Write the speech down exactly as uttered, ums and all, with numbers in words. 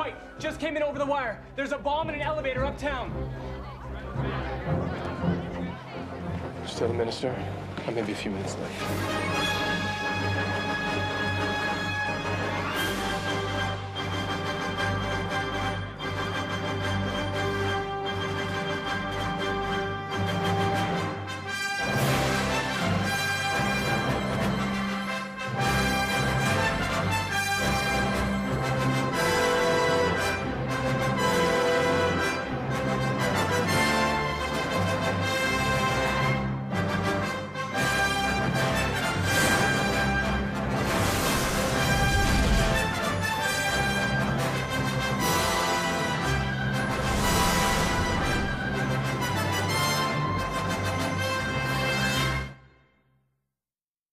White, just came in over the wire. There's a bomb in an elevator uptown. Still the minister? I may be a few minutes late.